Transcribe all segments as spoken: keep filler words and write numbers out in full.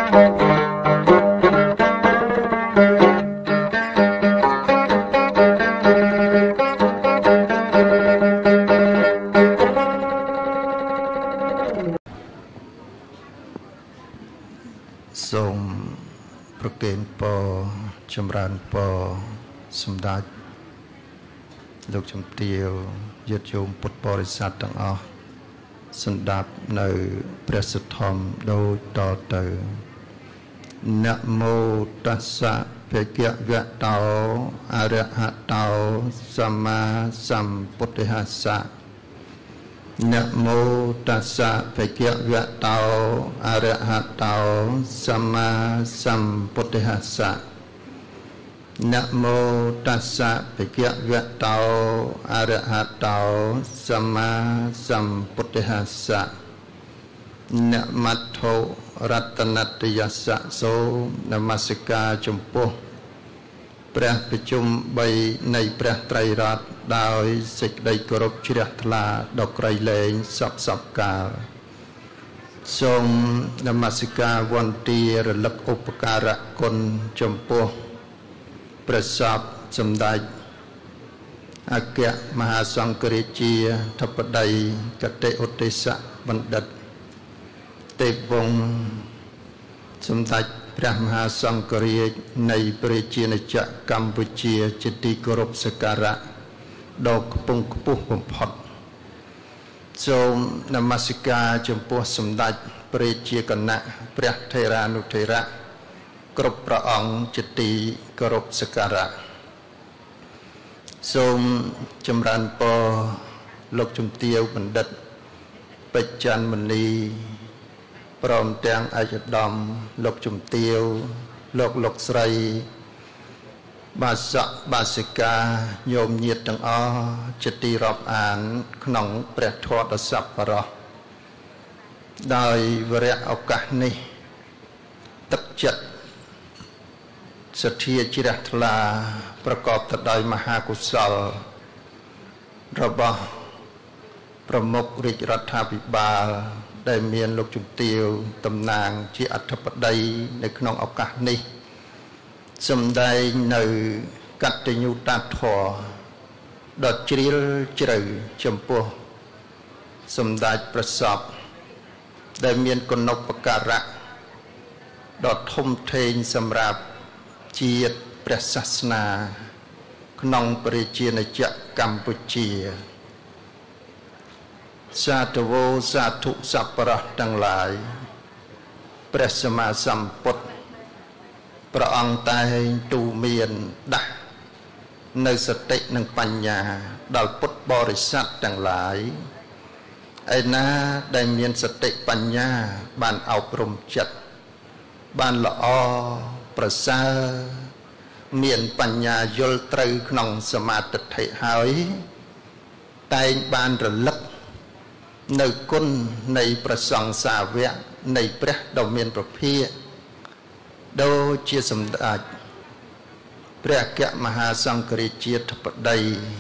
សូមប្រគេនពរចម្រើនពរសម្ដេចលោកជំទាវញាតិញោមពុទ្ធបរិស័ទទាំងអស់សន្តាប់នៅព្រះសទ្ធំដូចតទៅណាមោតស្សៈភគវតោអរហតោសម្មាសម្ពុទ្ធស្សៈนะโมตัสสะภะคะวะโตอะระหะโตสัมมาสัมพุทธัสสะนะโมตัสสะภะคะวะโตอะระหะโตสัมมาสัมพุทธัสสะนะมัทโธรัตนัตยัสสะโสนมัสการចំពោះព្រះប្រជុំបីនៃព្រះត្រៃរតន៍ដោយសេចក្តីគោរពជ្រះថ្លាដល់ក្រៃលែងសពសពកាលសូមនមស្ការវន្ទារលឹកឧបការៈគុណចំពោះព្រះសពសម្ដេចអគ្គមហាសង្ឃរាជាធិបតីកតេឧទេសៈបណ្ឌិតទេពវង្សសម្ដេចព្រះមហាសង្ឃរាជនៃព្រះជាណាចក្រកម្ពុជាជាទីគោរពសក្ការៈដ៏ខ្ពង់ខ្ពស់បំផុតសូមនមស្ការចំពោះសម្ដេចព្រះជាគណៈព្រះថេរានុថេរៈគ្រប់ព្រះអង្គជាទីគោរពសក្ការៈសូមចម្រើនពរលោកជំទាវបណ្ឌិតបច្ចាន់មនីព្រមទាំងឯកឧត្តមលោកជំទាវលោកលោកស្រីបាសកបាសិកាញោមញាតិទាំងអស់ជាទីរាប់អានក្នុងព្រះធម៌ដ៏សប្បុរសដោយវរៈឱកាសនេះទឹកចិត្តសទ្ធាជ្រះថ្លាប្រកបទៅដោយមហាកុសលរបស់ប្រមុខរាជរដ្ឋាភិបាលដែលមានលោកជំទាវតំណាងជាអធិបតីនៅក្នុងឱកាសនេះសម្ដែងនៅកតញ្ញូតាធម៌ដ៏ជ្រាលជ្រៅចំពោះសម្ដេចព្រះសពដែលមានគុណូបការៈដ៏ធំធេងសម្រាប់ជាតិព្រះសាសនាក្នុងព្រះជាណាចក្រកម្ពុជាសាធវោសាធុសប្បុរសទាំងឡាយព្រះសម្មាសម្ពុទ្ធព្រះអង្គតែងទូមានដាស់នៅសតិនិងបញ្ញាដល់ពុទ្ធបរិស័ទទាំងឡាយឯណាដែលមានសតិបញ្ញាបានអប់រំចិត្តបានល្អប្រសើរមានបញ្ញាយល់ត្រូវក្នុងសមាធិហើយតែងបានរលឹកនៅគុណនៃព្រះសង្ឃសាវកនៃព្រះដ៏មានព្រះភិក្ខដូចជាសម្ដេចព្រះអគ្គមហាសង្ឃរាជាធិបតី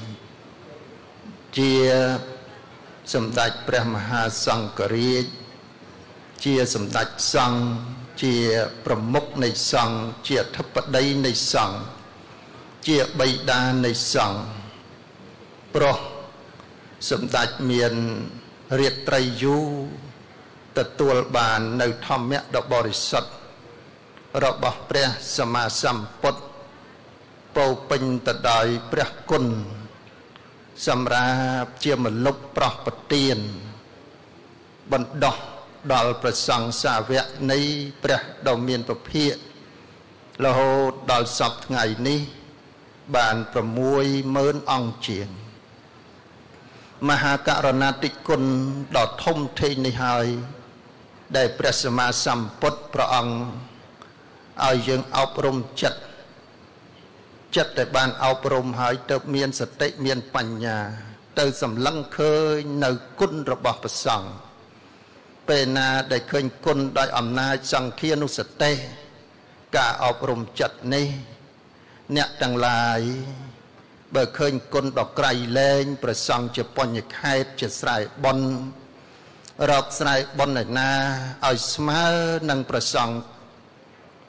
ជាសម្ដេចព្រះមហាសង្ឃរាជជាសម្ដេចសង្ឃជាប្រមុខនៃសង្ឃជាអធិបតីនៃសង្ឃជាបិតានៃសង្ឃព្រោះសម្ដេចមានរាត្រីយូរទទួលបាននៅធម្មៈដ៏បរិសុទ្ធរបស់ព្រះសម្មាសម្ពុទ្ធពោពេញទៅដោយព្រះគុណសម្រាប់ជាមនុស្សប្រោះប្រទានបណ្ដោះដល់ព្រះសង្ឃសាវកនៃព្រះដ៏មានពភាករហូតដល់សពថ្ងៃនេះបានប្រមួយម៉ឺនអង្គជាងមហាករុណាធិគុណដ៏ធំធេងនេះហើយដែលព្រះសម្មាសម្ពុទ្ធព្រះអង្គឲ្យយើងអប់រំចិត្តចិត្តដែលបានអប់រំហើយទៅមានសតិមានបញ្ញាទៅសម្លឹងឃើញនៅគុណរបស់ព្រះសង្ឃពេលណាដែលឃើញគុណដោយអំណាចសង្ឃានុសតិការអប់រំចិត្តនេះអ្នកទាំងឡាយបើឃើញគុណដ៏ក្រៃលែងព្រះសង្ឃជាបញ្ញខេត្តជាស្រែបុណ្យរកស្រែបុណ្យឯណាឲ្យស្មើនឹងព្រះសង្ឃ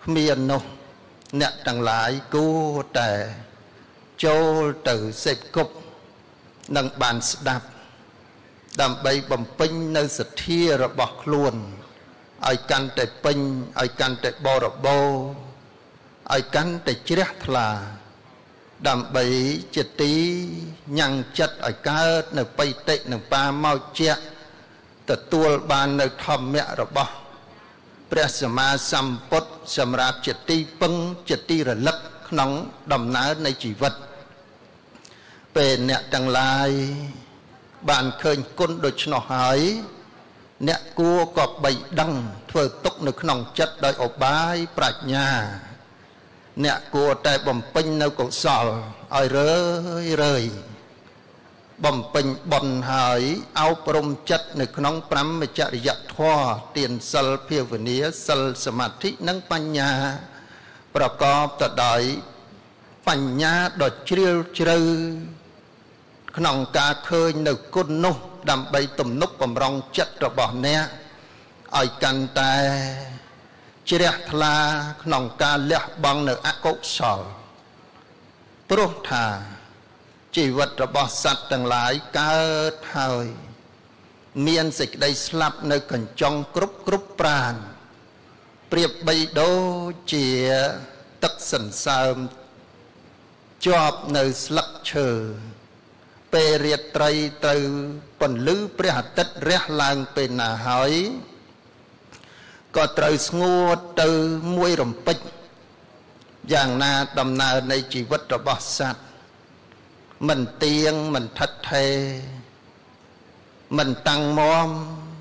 miền nô nẹt đằng lại cô tè châu từ xếp cục nâng bàn đạp đàm bay bầm pinh nơi sệt thia rồi bọc luôn ai căn tệ pinh ai căn tệ bò rồi bô ai căn tệ chết là đàm bay chết tí nhằng chất ai cá nơi bay tệ nơi ba mau chết từ tua bàn nơi thầm mẹ rồi bọcព្រះសម្មាសម្ពុទ្ធសម្រាប់ជាទីពឹងជាទីរលឹកក្នុងដំណើរនៃជីវិតពេលអ្នកទាំងឡាយបានឃើញគុណដូច្នោះហើយអ្នកគួរក៏បីដឹងធ្វើទុកនៅក្នុងចិត្តដោយឧបាយប្រាជ្ញាអ្នកគួរតែបំពេញនៅកុសលឲ្យរឿយរឿយបំពេញបុណ្យហើយអប់រំចិត្តនៅក្នុងប្រមចរិយធម៌ទានសិលភាវនាសិលសមាធិនិងបញ្ញាប្រកបទៅដោយបញ្ញាដ៏ជ្រាលជ្រៅក្នុងការឃើញនៅគុណនោះដើម្បីទំនុកបំរុងចិត្តរបស់អ្នកឲ្យកាន់តែជ្រះថ្លាក្នុងការលះបង់នៅអកុសលព្រោះថាជីវិតរបស់សត្វទាំងឡាយកើតហើយមានសេចក្តីស្លាប់នៅកញ្ចុងគ្រប់គ្រប់ប្រាណប្រៀបបីដូចជាទឹកសន្សើមជាប់នៅស្លឹកឈើពេលរាត្រីត្រូវពន្លឺព្រះអាទិត្យរះឡើងពេលណាហើយក៏ត្រូវស្ងួតទៅមួយរំពេចយ៉ាងណាដំណើរនៃជីវិតរបស់សត្វមិនទៀងមិនថិតថេរមិនតាំងមាំ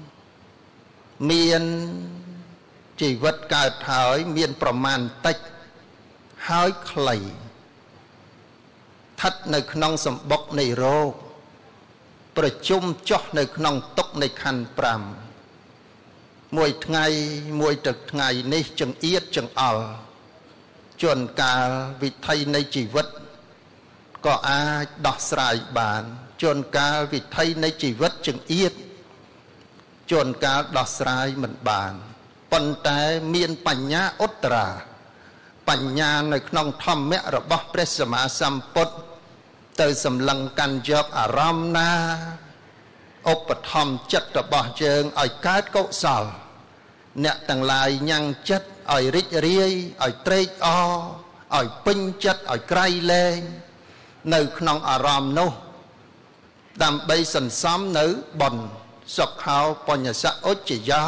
មានជីវិតកើតហើយមានប្រមាណតិចហើយខ្លីស្ថិតនៅក្នុងសម្បុកនៃរោគប្រជុំចុះនៅក្នុងទុក្ខនៃខណ្ឌប្រាំមួយថ្ងៃមួយទឹកថ្ងៃនេះចង្អៀតចង្អល់ជួនកាលវិថីនៃជីវិតក៏អាចដោះស្រាយបានជួនកាលវិថីនៃជីវិតចង្អៀតជួនកាលដោះស្រាយមិនបានប៉ុន្តែមានបញ្ញាឧត្តរាបញ្ញានៅក្នុងធម្មៈរបស់ព្រះសម្មាសម្ពុទ្ធទៅសម្លឹងកាន់យកអារម្មណ៍ណាឧបត្ថម្ភចិត្តរបស់យើងឲ្យកើតកុសលអ្នកទាំងឡាយញ៉ាំងចិត្តឲ្យរីករាយឲ្យត្រេកអរឲ្យពេញចិត្តឲ្យក្រៃលែងនៅក្នុងអារម្មណ៍នោះដើម្បីសន្សំនៅបុណ្យសុខោបញ្ញសៈអុច្ចយោ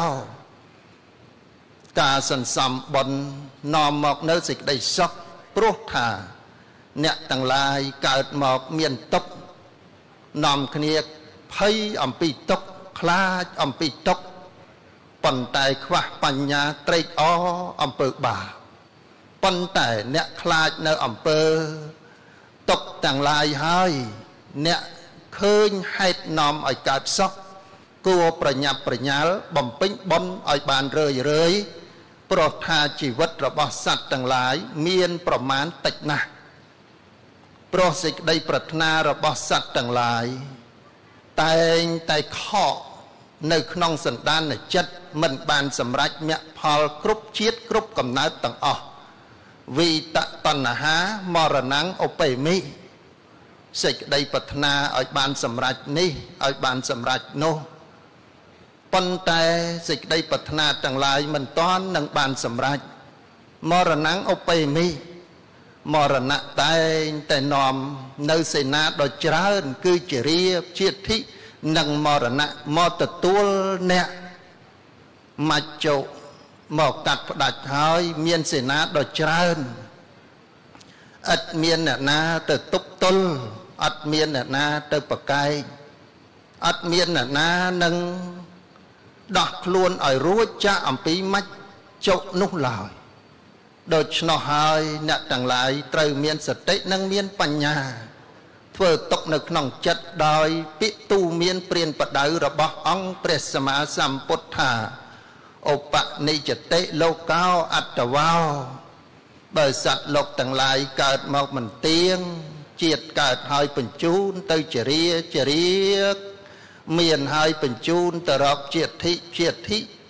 ការសន្សំបុណ្យនាំមកនៅសេចក្តីសុខព្រោះថាអ្នកទាំងឡាយកើតមកមានទុក្ខនាំគ្នាភ័យអំពីទុក្ខខ្លាចអំពីទុក្ខប៉ុន្តែខ្វះបញ្ញាត្រេកអរអំពើបាបប៉ុន្តែអ្នកខ្លាចនៅអំពើទុក្ខទាំងឡាយហើយអ្នកឃើញហេតុនាំឲ្យកើតសុខគួរប្រញាប់ប្រញាល់បំពេញបុណ្យឲ្យបានរឿយរឿយព្រោះថាជីវិតរបស់សត្វទាំងឡាយមានប្រមាណតិចណាស់ព្រោះសេចក្តីប្រាថ្នារបស់សត្វទាំងឡាយតែងតែខកនៅក្នុងសន្តានចិត្តមិនបានសម្រេចមគ្គផលគ្រប់ជាតិគ្រប់កំណើតទាំងអស់វិតតណ្ហាមរណងឧបេមិសេចក្តីប្រាថ្នាឲ្យបានសម្រេចនេះឲ្យបានសម្រេចនោះប៉ុន្តែសេចក្តីប្រាថ្នាទាំងឡាយមិនតាន់នឹងបានសម្រេចមរណងឧបេមិមរណៈតែងតែនាំនៅសេនាដ៏ច្រើនគឺជារាពជាធិនិងមរណៈមកទទួលអ្នកមច្ចុមកកាត់ផ្ដាច់ហើយមានសេនាដ៏ច្រើនឥតមានអ្នកណាទៅទប់ទល់ឥតមានអ្នកណាទៅប្រកែកឥតមានអ្នកណានឹងដោះខ្លួនឲ្យរួចចាកអំពីមច្ចុនោះឡើយដូច្នោះហើយអ្នកទាំងឡាយត្រូវមានសតិនិងមានបញ្ញាធ្វើទុកនៅក្នុងចិត្តដោយពិទូមានព្រានបដៅរបស់អង្គព្រះសម្មាសម្ពុទ្ធថាឧបនិច្ចតិលោកោអត្តវោបើសត្វលោកទាំងឡាយកើតមកមិនទៀងជាតិកើតហើយបញ្ជូនទៅជារាជារាមានហើយបញ្ជូនទៅរកជាតិធិជាតិធិ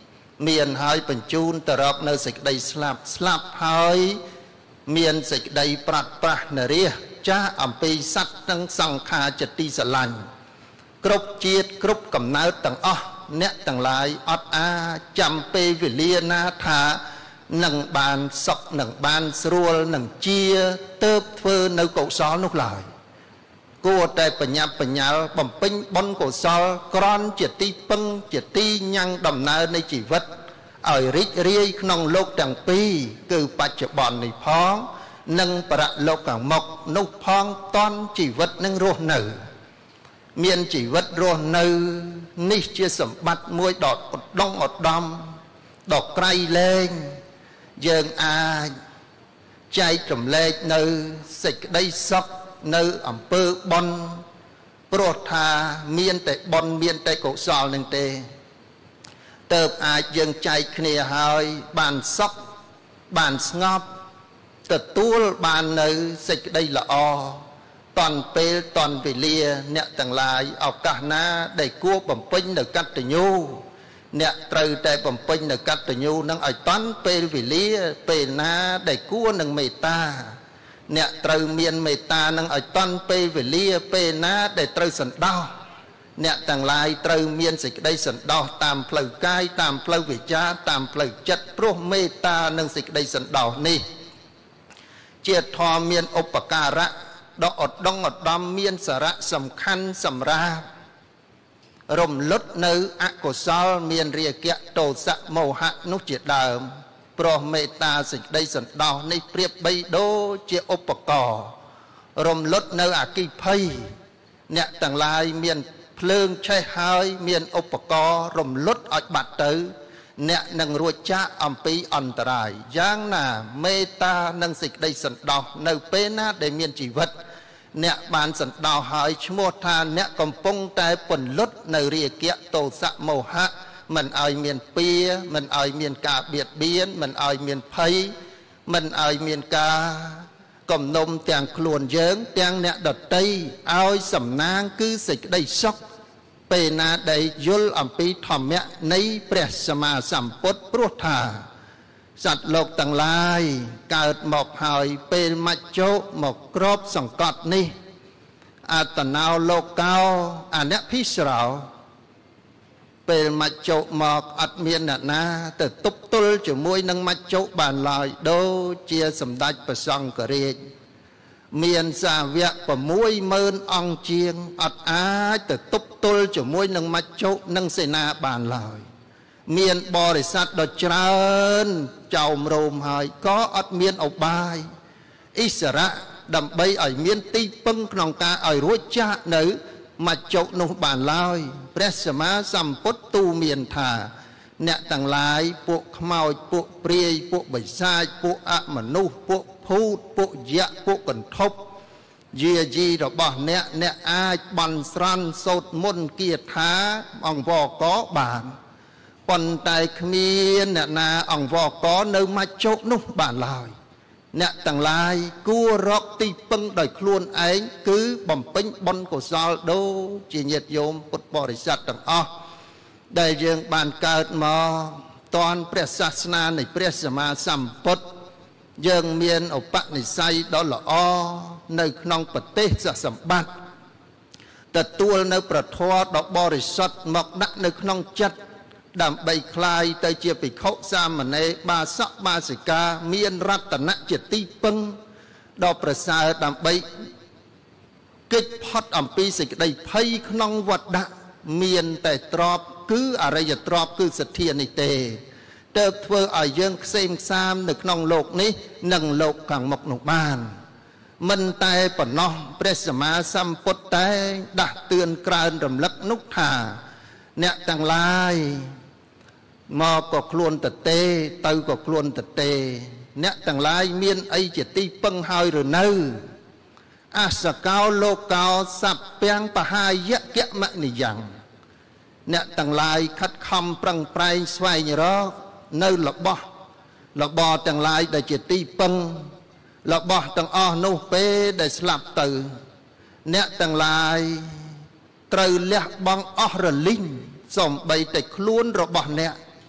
មានហើយបញ្ជូនទៅរកនៅសេចក្តីស្លាប់ស្លាប់ហើយមានសេចក្តីប្រាត់ប្រាស់នរាចាស់អំពីសត្វទាំងសង្ខារជាទីស្រឡាញ់គ្រប់ជាតិគ្រប់កំណើតទាំងអស់អ្នកទាំងឡាយអត់អាចចាំពេលវេលាណាថានឹងបានសុខនឹងបានស្រួលនឹងជាទៅធ្វើនៅកុសលនោះឡើយគួរតែបញ្ញាប់បញ្ញាល់បំពេញបុណ្យកុសលក្រន់ជាទីពឹងជាទីញ៉ាំងដំណើរនៃជីវិតឲ្យរីករាយក្នុងលោកទាំងពីរគឺបច្ចុប្បន្ននេះផងនិងបរលោកខាងមុខនោះផងតន់ជីវិតនឹងរស់នៅមានជីវិតរស់នៅនេះជាសម្បត្តិមួយដ៏ឧត្តមឧត្តមដ៏ក្រៃលែងយើងអាចចែករំលែកនៅសេចក្តីសុខនៅអំពើបុណ្យព្រោះថាមានតែបុណ្យមានតែកុសលនឹងទេទើបអាចយើងចែកគ្នាហើយបានសុខបានស្ងប់ទទួលបាននៅសេចក្តីល្អតន់ពេលតន់វេលាអ្នកទាំងឡាយឱកាសណាដែលគួរបំពេញនៅកតញ្ញូអ្នកត្រូវតែបំពេញនៅកតញ្ញូនឹងឲ្យតន់ពេលវេលាពេលណាដែលគួរនឹងមេត្តាអ្នកត្រូវមានមេត្តានឹងឲ្យតន់ពេលវេលាពេលណាដែលត្រូវសន្តោសអ្នកទាំងឡាយត្រូវមានសេចក្តីសន្តោសតាមផ្លូវកាយតាមផ្លូវវិជ្ជាតាមផ្លូវចិត្តព្រោះមេត្តានិងសេចក្តីសន្តោសនេះជាធម៌មានឧបការៈដ៏ឧត្តមឧត្តមមានសារៈសំខាន់សម្រាប់រំលត់នៅអកុសលមានរាគៈទោសៈមោហៈនោះជាដើមព្រោះមេត្តាសេចក្តីសន្តោសនេះប្រៀបបីដូចជាឧបករណ៍រំលត់នៅអគិភ័យអ្នកទាំងឡាយមានភ្លើងឆេះហើយមានឧបករណ៍រំលត់ឲ្យបាត់ទៅអ្នកនឹងរួចចាកអំពីអន្តរាយយ៉ាងណាមេត្តានិងសេចក្តីសន្តោសនៅពេលណាដែលមានជីវិតអ្នកបានសន្តោសហើយឈ្មោះថាអ្នកកំពុងតែពន្លត់នៅរាគៈទោសៈមោហៈមិនឲ្យមានពៀមិនឲ្យមានការបៀតបៀនមិនឲ្យមានភ័យមិនឲ្យមានការកំណុំទាំងខ្លួនយើងទាំងអ្នកដតីឲ្យសំណាងគឺសេចក្តីសុខពេលណាដែលយល់អំពីធម្មៈនៃព្រះសម្មាសម្ពុទ្ធព្រោះថាសត្វលោកទាំងឡាយកើតមកហើយពេលមច្ចុមកក្របសង្កត់នេះអតណោលោកោអនភិស្រោពេលមច្ចុមកអត់មានអ្នកណាទៅទប់ទល់ជាមួយនឹងមច្ចុបានឡើយដូចជាសម្ដេចព្រះសង្ឃរាជមានសាវក 60000 អង្គជាងអត់អាចទៅទប់ទល់ជាមួយនឹងមច្ចុនិងសេនាបានឡើយមានបរិស័ទដ៏ច្រើនចោមរោមហើយក៏អត់មានឧបាយអិសរៈដើម្បីឲ្យមានទីពឹងក្នុងការឲ្យរួចចាកនៅមច្ចុនោះបានឡើយព្រះសម្មាសម្ពុទ្ធទូមានថាអ្នកទាំងឡាយពួកខ្មោចពួកព្រាយពួកបិសាចពួកអមនុស្សពួកភូតពួកយៈពួកកន្ធប់យាយីរបស់អ្នកអ្នកអាចបន់ស្រន់សូត្រមន្តគាថាអង្គវកបានប៉ុន្តែគ្មានអ្នកណាអង្គវកនៅមច្ចុនោះបានឡើយអ្នកទាំងឡាយគួររកទីពឹងដោយខ្លួនឯងគឺបំពេញបុណ្យកុសលដូចជាញាតិញោមពុទ្ធបរិស័ទទាំងអស់ដែលយើងបានកើតមកតនព្រះសាសនានៃព្រះសម្មាសម្ពុទ្ធយើងមានឧបនិស្ស័យដ៏ល្អនៅក្នុងប្រទេសសម្បត្តិទទួលនៅប្រធម៌ដ៏បរិសុទ្ធមកដាក់នៅក្នុងចិត្តដើម្បីคลายទៅជាភិក្ខុសាមណេរបាសកបាសិកាមានរតនៈជាទីពឹងដ៏ប្រសើរដើម្បីកិច្ចផុតអំពីសេចក្តីភ័យក្នុងវដ្តមានតែទ្រព្យគឺអរិយទ្រព្យគឺសទ្ធានេះទេទើបធ្វើឲ្យយើងខ្សេមខ្សាមនៅក្នុងលោកនេះនិងលោកខាងមុខនោះបានមិនតែប៉ុណ្ណោះព្រះសម្មាសម្ពុទ្ធតែដាស់តឿនក្រើនរំលឹកនោះថាអ្នកទាំងឡាយមកក៏ខ្លួនតទេទៅក៏ខ្លួនតទេអ្នកទាំងឡាយមានអីជាទីពឹងហើយឬនៅអសកោលោកោសព្ពាំងបហាយៈគមនិយ៉ាងអ្នកទាំងឡាយខិតខំប្រឹងប្រែងស្វែងរកនៅរបស់របស់ទាំងឡាយដែលជាទីពឹងរបស់ទាំងអស់នោះពេលដែលស្លាប់ទៅអ្នកទាំងឡាយត្រូវលះបង់អស់រលីងសំបីតែខ្លួនរបស់អ្នក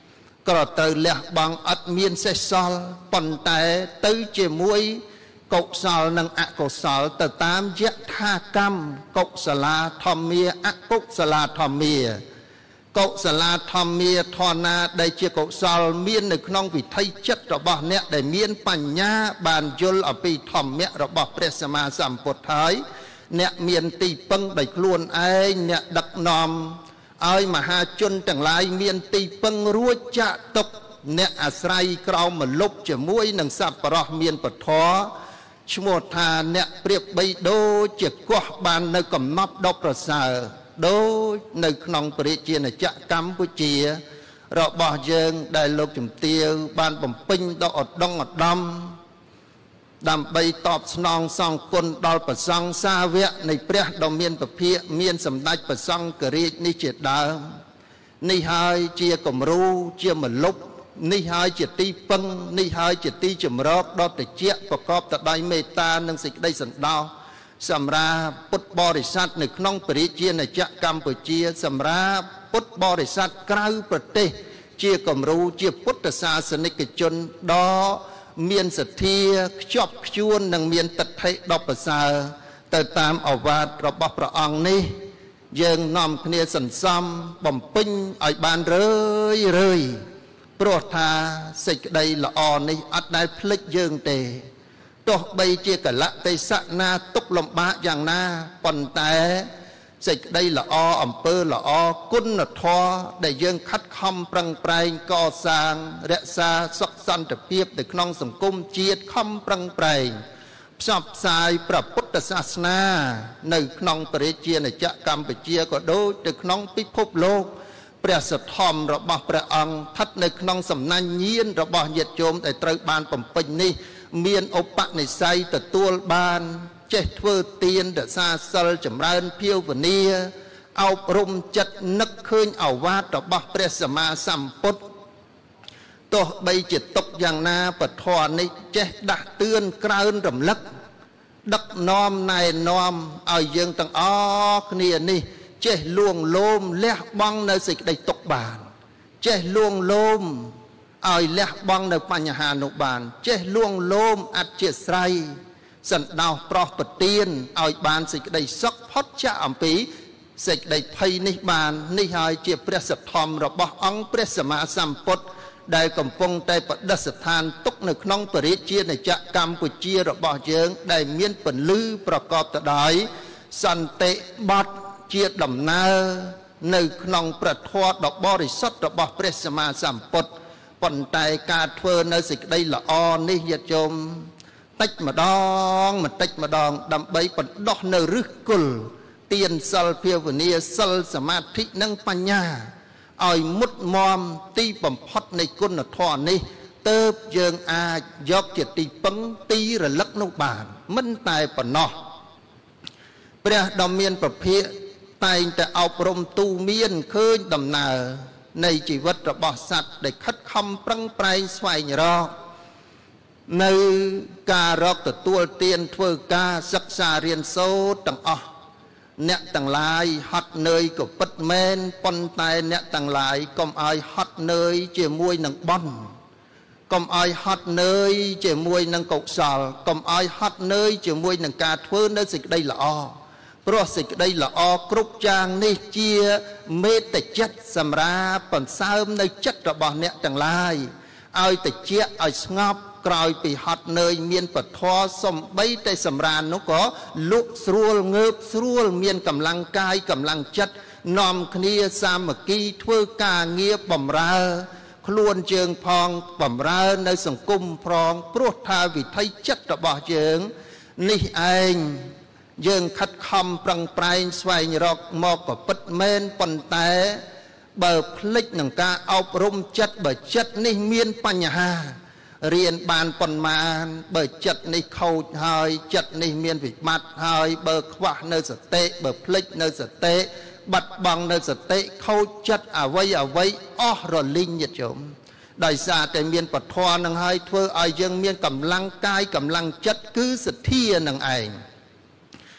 ក៏ទៅលះបង់អត់មានសេះសល់ប៉ុន្តែទៅជាមួយកុសលនិងអកុសលទៅតាមយថាកម្មកុសលាធម្មាអកុសលាធម្មាកុសលាធម្មាធនណាដែលជាកុសលមាននៅក្នុងវិថីចិត្តរបស់អ្នកដែលមានបញ្ញាបានយល់អំពីធម្មៈរបស់ព្រះសម្មាសម្ពុទ្ធហើយអ្នកមានទីពឹងដោយខ្លួនឯងអ្នកដឹកនាំឲ្យមហាជនទាំងឡាយមានទីពឹងរួចចាក់ទុកអ្នកអាស្រ័យក្រោមម្លប់ជាមួយនឹងសប្បុរសមានពធឈ្មោះថាអ្នកប្រៀបបីដូចជាកោះបាននៅកំណប់ដ៏ប្រសើរដូចនៅក្នុងព្រះជាណាចក្រកម្ពុជារបស់យើងដែលលោកជំទាវបានបំពេញដល់ឧត្តមឧត្តមដើម្បីតបស្នងសងគុណដល់ព្រះសង្ឃសាវកនៃព្រះដ៏មានពភាកមានសម្ដេចព្រះសង្ឃរាជនេះជាដើមនេះហើយជាគំរូជាមលុបនេះហើយជាទីពឹងនេះហើយជាទីចម្រោកដ៏ត្រជាក់ប្រកបទៅដោយមេត្តានិងសេចក្តីសន្តោសសម្រាប់ពុទ្ធបរិស័ទនៅក្នុងព្រះជាណាចក្រកម្ពុជាសម្រាប់ពុទ្ធបរិស័ទក្រៅប្រទេសជាគំរូជាពុទ្ធសាសនិកជនដ៏មានសទ្ធាខ្ជាប់ខ្ជួននិងមានទិដ្ឋិដ៏ប្រសើរទៅតាមឱវាទរបស់ព្រះអង្គនេះយើងនាំគ្នាសន្សំបំពេញឲ្យបានរឿយរឿយព្រោះថាសេចក្តីល្អនេះអត់ដែលភ្លេចយើងទេទោះបីជាកលៈទេសៈណាទុកលំបាកយ៉ាងណាប៉ុន្តែសេចក្តីល្អអំពើល្អគុណធម៌ដែលយើងខិតខំប្រឹងប្រែងកសាងរក្សាសុខសន្តិភាពនៅក្នុងសង្គមជាតិខំប្រឹងប្រែងផ្សព្វផ្សាយព្រះពុទ្ធសាសនានៅក្នុងព្រះជាណាចក្រកម្ពុជាក៏ដូចទៅក្នុងពិភពលោកព្រះសទ្ធម្មរបស់ព្រះអង្គស្ថិតនៅក្នុងសំណាញ់ញាណរបស់ញាតិញោមដែលត្រូវបានបំពេញនេះមានឧបនិស្ស័យទទួលបានចេះធ្វើទានរក្សាសិលចម្រើនភាវនាអប់រំចិត្តនឹកឃើញឱវាទរបស់ព្រះសម្មាសម្ពុទ្ធទោះបីជាទុកយ៉ាងណាពធនេះចេះដាស់តឿនក្រើនរំលឹកដឹកនាំណែនាំឲ្យយើងទាំងអស់គ្នានេះចេះលួងលោមលះបង់នៅសេចក្តីទុកបានចេះលួងលោមឲ្យលះបង់នៅបញ្ហានោះបានចេះលួងលោមអធ្យាស្រ័យសន្តោសប្រោះប្រទានឲ្យបានសេចក្តីសុខផុតចាកអំពីសេចក្តីភ័យនេះបាននេះហើយជាព្រះសទ្ធម្មរបស់អង្គព្រះសម្មាសម្ពុទ្ធដែលកំពុងតែប្រឌិស្ថានទុកនៅក្នុងព្រះរាជាណាចក្រកម្ពុជារបស់យើងដែលមានពន្លឺប្រកបទៅដោយសន្តិបត្តិជាដំណើរនៅក្នុងព្រះធម៌ដ៏បរិសុទ្ធរបស់ព្រះសម្មាសម្ពុទ្ធប៉ុន្តែការធ្វើនៅសេចក្តីល្អនេះញាតិញោមតិចម្ដងបន្តិចម្ដងដើម្បីបណ្ដោះនៅឫសគល់ទានសិលភាវនាសិលសមាធិនិងបញ្ញាឲ្យមុតមមទីបំផុតនៃគុណធម៌នេះទើបយើងអាចយកជាទីពឹងទីរលឹកនោះបានមិនតែប៉ុណ្ណោះព្រះដ៏មានពភាកតែងតែអប់រំទូមានឃើញដំណើរនៃជីវិតរបស់សត្វដែលខិតខំប្រឹងប្រែងស្វែងរកនៅការរកទទួលទានធ្វើការសិក្សារៀនសូត្រទាំងអស់អ្នកទាំងឡាយហត់នឿយក៏ពិតមែនប៉ុន្តែអ្នកទាំងឡាយកុំឲ្យហត់នឿយជាមួយនឹងបន់កុំឲ្យហត់នឿយជាមួយនឹងកុសលកុំឲ្យហត់នឿយជាមួយនឹងការធ្វើនៅសេចក្តីល្អព្រោះសេចក្តីល្អគ្រប់យ៉ាងនេះជាមេត្តាចិត្តសម្រាប់បន្សើមនៅចិត្តរបស់អ្នកទាំងឡាយឲ្យតិចឲ្យស្ងប់ក្រោយពីហត់នឿយមានពធសំបីតែសម្រាននោះក៏លក់ស្រួលងើបស្រួលមានកម្លាំងកាយកម្លាំងចិត្តនាំគ្នាសាមគ្គីធ្វើការងារបម្រើខ្លួនជើងផងបម្រើនៅសង្គមផងព្រោះថាវិថីចិត្តរបស់យើងនេះឯងយើងខិតខំប្រឹងប្រែងស្វែងរកមកក៏ពិតមែនប៉ុន្តែបើភ្លេចនឹងការអប់រំចិត្តបើចិត្តនេះមានបញ្ហារៀនបានប៉ុន្មានបើចិត្តនេះខូចហើយចិត្តនេះមានវិបត្តិហើយបើខ្វះនៅសតិបើភ្លេចនៅសតិបាត់បង់នៅសតិខូចចិត្តអវ័យអវ័យអស់រលីងញាតិញោមដោយសារតែមានពធនឹងហើយធ្វើឲ្យយើងមានកម្លាំងកាយកម្លាំងចិត្តគឺសទ្ធានឹងឯង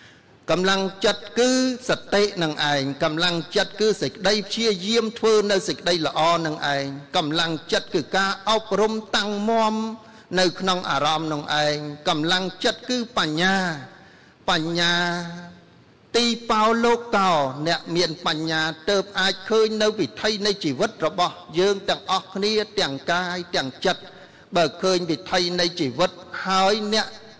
Cầm lăng chất cứ sạch tệ nâng ảnh cầm lăng chất cứ sạch đây chia diêm thơ nơi sạch đây là o nâng ảnh cầm lăng chất cứ ca ốc rôm tăng mòm nơi nông ả rõm nâng ảnh cầm lăng chất cứ bánh nhà bánh nhà ti bao lô cao nẹ miền bánh nhà tớp ai khơi nơi vì thay nơi chỉ vất rõ bỏ dương tặng ọc nia tặng cai tặng chất bờ khơi vì thay nơi chỉ vất hỏi nẹ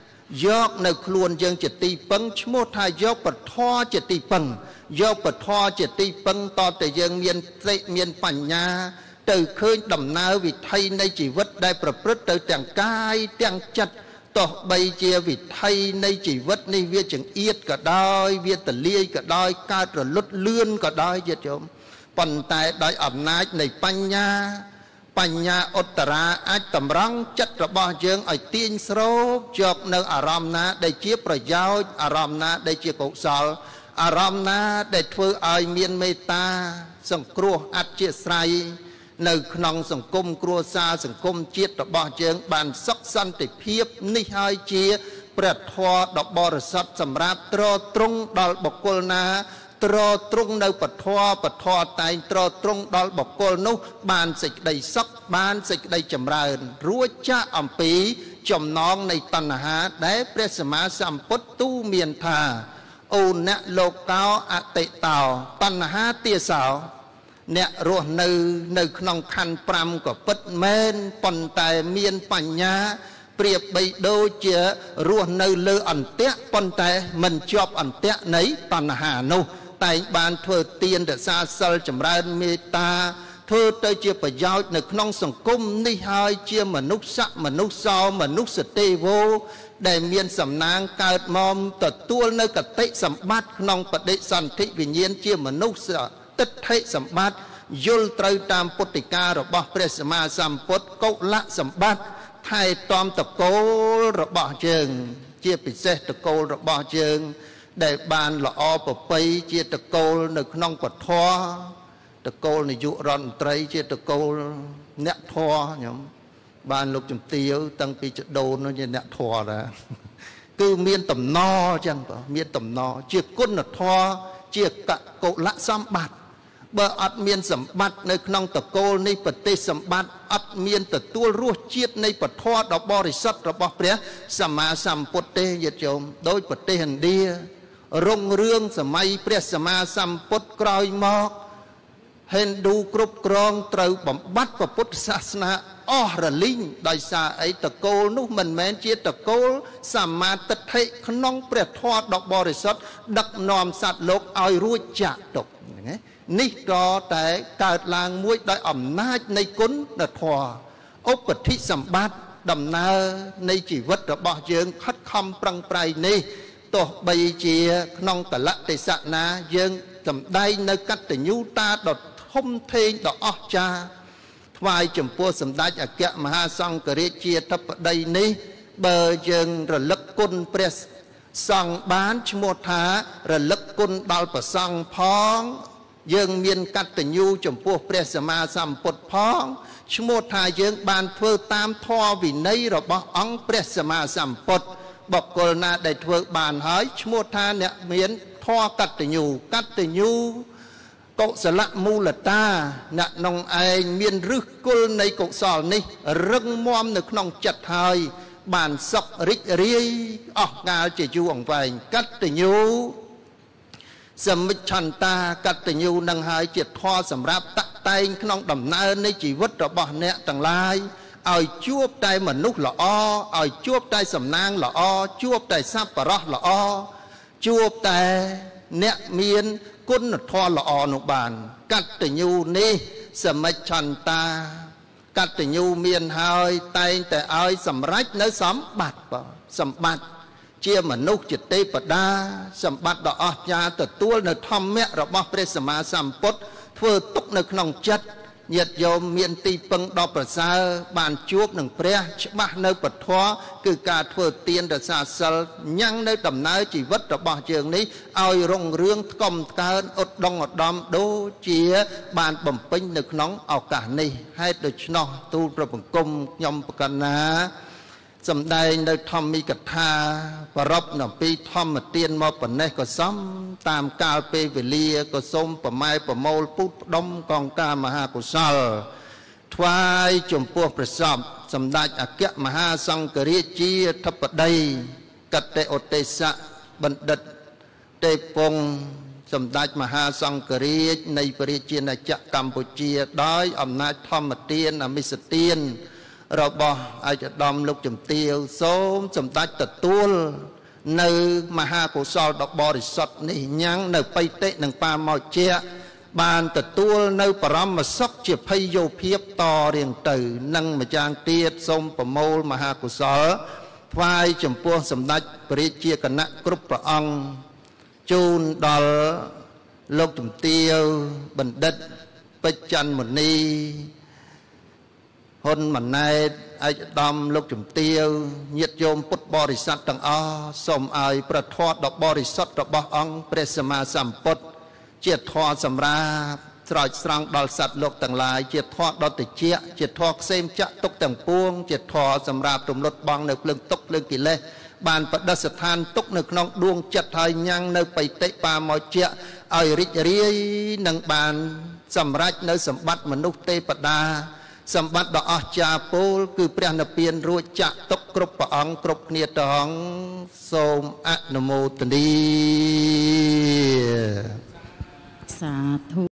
dọc nơi khuôn dương chỉ ti băng mô thai dọc bật thoa chỉ ti băng dọc bật thoa chỉ ti băng to từ dương miền tây miền bánh nhà từ khơi đầm nào vì thay nơi chỉ vất đại bật bật từ tặng cai tặng chất tổ bây chia vì thay nay chỉ vất nay viết chừng yết cả đôi viết tờ lia cả đôi ca rồi lút lươn cả đôi vậy chứ còn tại đại ẩm nái này bánh nha bánh nha ottara ai tầm răng chất rồi bao dương ở tiên sâu chọc nơi aram na để chiaប្រយោជន៍ aram na để chia cổ sal aram na đểធ្វើឲ្យមានមេត្តាសង្គ្រោះអធិស្ឋាននៅក្នុងសង្គមគ្រួសារសង្គមជាតិរបស់យើងបានសុខសន្តិភាពនេះហើយជាព្រះធម៌ដ៏បរិសុទ្ធសម្រាប់ត្រត្រង់ដល់បុគ្គលណាត្រត្រង់នៅពធពធតែងត្រត្រង់ដល់បុគ្គលនោះបានសេចក្តីសុខបានសេចក្តីចម្រើនរួចចាកអំពីចំណងនៃតណ្ហាដែលព្រះសម្មាសម្ពុទ្ធទូមានថាអូនៈលោកោអតិតោតណ្ហាទាសោអ្នករស់នៅនៅក្នុងខណ្ឌប្រាំក៏ពិតមែនប៉ុន្តែមានបញ្ញាប្រៀបបីដូចជារស់នៅលើអន្ទាក់ប៉ុន្តែមិនជាប់អន្ទាក់នៃតណ្ហានោះតែបានធ្វើទានរក្សាសិលចម្រើនមេត្តាធ្វើទៅជាប្រយោជន៍នៅក្នុងសង្គមនេះហើយជាមនុស្សសមនុស្សសោមនុស្សទេវោដែលមានសំណាងកើតមកទទួលនៅកតិសម្បត្តិក្នុងបដិសន្ធិវិញ្ញាណជាមនុស្សទិដ្ឋិសម្បត្តិយល់ត្រូវតាមពុទ្ធិការបស់ព្រះសម្មាសម្ពុទ្ធកុលៈសម្បត្តិថែទាំតកូលរបស់យើងជាពិសេសតកូលរបស់យើងដែលបានល្អប្រពៃជាតកូលនៅក្នុងពធតកូលនាយករដ្ឋមន្ត្រីជាតកូលអ្នកធម៌ខ្ញុំបានលោកជំទាវតាំងពីចដូននោះជាអ្នកធម៌ដែរគឺមានតំណអញ្ចឹងបងមានតំណជាគុណធម៌ជាកកុលៈសម្បត្តិបើអត់មានសម្បត្តិនៅក្នុងតកូលនេះប្រទេសសម្បត្តិអត់មានទទួលរសជាតិនៃពធដ៏បរិសុទ្ធរបស់ព្រះសម្មាសម្ពុទ្ធទេញាតិញោមដោយប្រទេសឥណ្ឌារុងរឿងសម័យព្រះសម្មាសម្ពុទ្ធក្រោយមកហិណ្ឌូគ្រប់គ្រងត្រូវបំបត្តិពុទ្ធសាសនាអស់រលីងដោយសារអីតកូលនោះមិនមែនជាតកូលសម្មាទិដ្ឋិក្នុងព្រះធម៌ដ៏បរិសុទ្ធដឹកនាំសត្វលោកឲ្យរួចចាកទុក្ខនេះក៏តែកើតឡើងមួយដោយអំណាចនៃគុណធម៌ឧបតិសម្បត្តិដំណើរនៃជីវិតរបស់យើងខិតខំប្រឹងប្រែងនេះទោះបីជាក្នុងកលៈទេសៈណាយើងសម្ដែងនៅកតញ្ញូតាដ៏ធំធេងដ៏អស្ចារ្យថ្វាយចំពោះសម្ដេចអគ្គមហាសង្ឃរាជជាធិបតីនេះបើយើងរលឹកគុណព្រះសង្ឃបានឈ្មោះថារលឹកគុណដល់ព្រះសង្ឃផងយើងមានកតញ្ញូចំពោះព្រះសម្មាសម្ពុទ្ធផងឈ្មោះថាយើងបានធ្វើតាមធម៌វិន័យរបស់អង្គព្រះសម្មាសម្ពុទ្ធបុគ្គលណាដែលធ្វើបានហើយឈ្មោះថាអ្នកមានធម៌កតញ្ញូកតញ្ញូកុសលមូលតាអ្នកនងឯងមានឫសគល់នៃកុសលនេះរឹងមាំនៅក្នុងចិត្តហើយបានសុខរីករាយអស់កាលជាយូរអង្វែងកតញ្ញូសមិច្ឆន្តាកតញ្ញូនឹងហើយជាធម៌សម្រាប់តាក់តែងក្នុងដំណើរនៃជីវិតរបស់អ្នកទាំងឡាយឲ្យជួបតែមនុស្សល្អឲ្យជួបតែសំណាងល្អជួបតែសប្បុរសល្អជួបតែអ្នកមានគុណធម៌ល្អនោះបានកតញ្ញូនេះសមិច្ឆន្តាកតញ្ញូមានហើយតែងតែឲ្យសម្រេចនៅសម្បត្តិបងសម្បត្តិជាមនុស្សជាទេពតាសម្បត្តិដ៏អស្ចារ្យទទួលនៅធម្មៈរបស់ព្រះសម្មាសម្ពុទ្ធធ្វើទុកនៅក្នុងចិត្តញាតិញោមមានទីពឹងដ៏ប្រសើរបានជួបនឹងព្រះច្បាស់នៅពធគឺការធ្វើទានរក្សាសិលញ៉ាំងនៅដំណើរជីវិតរបស់យើងនេះឲ្យរុងរឿងថ្កុំថ្កើងឧត្តមឧត្តមដូចជាបានបំពេញនៅក្នុងឱកាសនេះហេតុដូច្នោះទូលព្រះបង្គំខ្ញុំប្រកាសណាសំដែងនៅធម្មិកថាប្រពនៅពីធម្មទានមកប៉ុណ្ណេះក៏សំតាមកាលពេលវេលាក៏សូមប្រម៉ែប្រមូលពូតផ្ដុំកងការមហាកុសលថ្វាយចំពោះព្រះសពសម្ដេចអគ្គមហាសង្ឃរាជជាធិបតីកតេឧទេសៈបណ្ឌិតទេពងសម្ដេចមហាសង្ឃរាជនៃព្រះរាជាណាចក្រកម្ពុជាដោយអំណាចធម្មទានអមិសទានរបស់ឯកឧត្តមលោកជំទាវសូមសម្ដេចទទួលនៅមហាកុសលដ៏បរិសុទ្ធនេះញ៉ាំងនៅបៃតិនិងបាមោជាបានទទួលនៅបរមសុខជាភ័យយោភាពតរៀងទៅនិងម្យ៉ាងទៀតសូមប្រមូលមហាកុសលថ្វាយចំពោះសម្ដេចព្រះរាជាគណៈគ្រប់ព្រះអង្គជូនដល់លោកជំទាវបណ្ឌិតពេជ្រច័ន្ទមុនីហ៊ុនម៉ាណែតឯកឧត្តមលោកជំទាវញាតិញោមពុទ្ធបរិស័ទទាំងអស់សូមឲ្យប្រធមដ៏បរិសុទ្ធរបស់អង្គព្រះសម្មាសម្ពុទ្ធជាធម៌សម្រាប់ស្រោចស្រង់ដល់សត្វលោកទាំងឡាយជាធម៌ដ៏តិចជាធម៌ខ្សែមចាក់ទុកទាំងពួងជាធម៌សម្រាប់រំលត់បងនៅភ្លើងទុកភ្លើងកិលេសបានបដិស្ថានទុកនៅក្នុងដួងចិត្តហើយញ៉ាំងនៅបៃតិបាមោជាឲ្យរីករាយនឹងបានសម្រេចនៅសម្បត្តិមនុស្សទេពតាសម្បត្តិដ៏អស្ចារ្យពោលគឺព្រះនិព្វានរួចចាក់ទុកគ្រប់ព្រះអង្គគ្រប់គ្នាទាំងសូមអនុមោទនាសាធុ